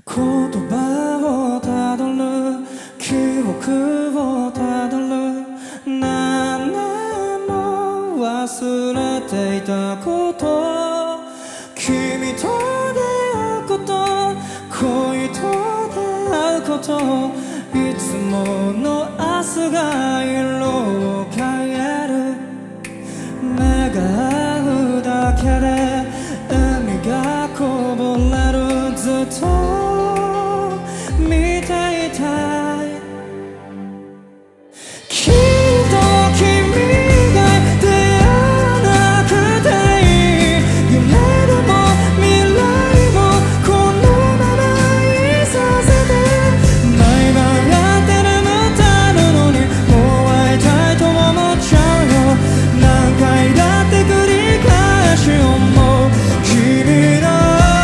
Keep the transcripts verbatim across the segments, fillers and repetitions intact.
言葉をたどる記憶をたどる何年も忘れていたこと君と出会うこと恋と出会うこといつもの明日が色を変える目が合うだけで笑みがこぼれるずっと見ていたいきっと君が出会わなくていい夢でも未来もこのままいさせて毎晩やって眠ったのにもう会いたいと思っちゃうよ何回だって繰り返し思う君の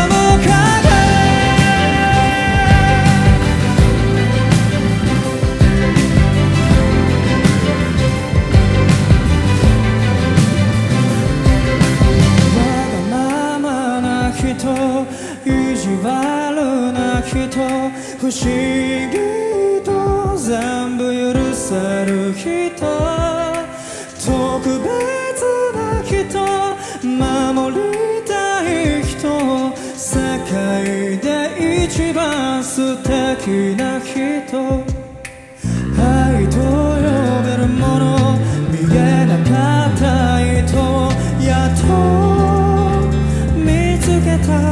意地悪な人不思議と全部許せる人特別な人守りたい人世界で一番素敵な人愛と呼べるもの見えなかった糸やっと見つけた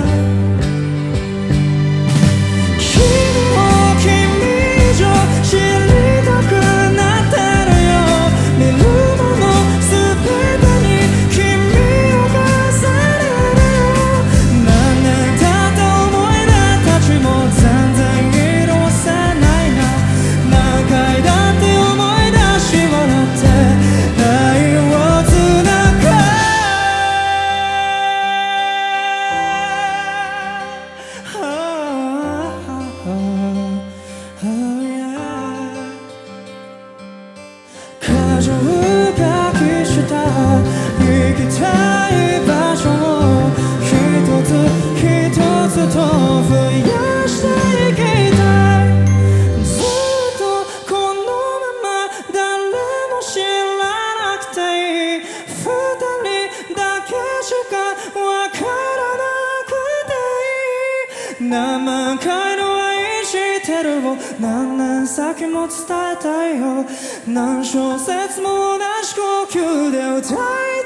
過剰書きした行きたい場所を一つ一つと増やしていきたいずっとこのまま誰も知らなくていい二人だけしかわからなくていい何万回の愛してるを何年先も伝えたいよ何小節も同じ呼吸で歌いたい